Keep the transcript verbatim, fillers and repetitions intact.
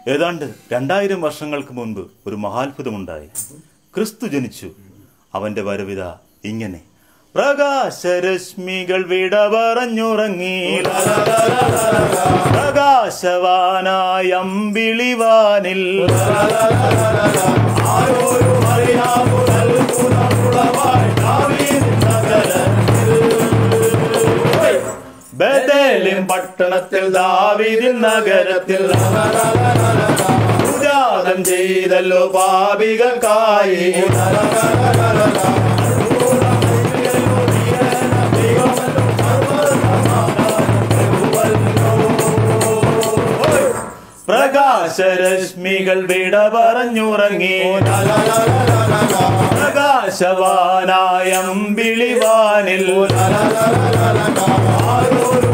ഏതാണ്ട് രണ്ടായിരം വർഷങ്ങൾക്ക് മുൻപ് ഒരു മഹാത്ഭുതമുണ്ടായി. ക്രിസ്തു ജനിച്ചു. അവന്റെ വരവിത ഇങ്ങനെ: പ്രകാശരശ്മികൾ വിട പറഞ്ഞുറങ്ങി, പ്രകാശവാനായ അമ്പിളിവാനിൽ ബേഥേലിൻ പട്ടണത്തിൽ ദാവീദിൻ നഗരത്തിൽ സുജാതം ചെയ്തല്ലോ പാപികൾക്കായി. പ്രകാശരശ്മികൾ വിട പറഞ്ഞുറങ്ങി, പ്രകാശവാനായ അമ്പിളിവാനിൽ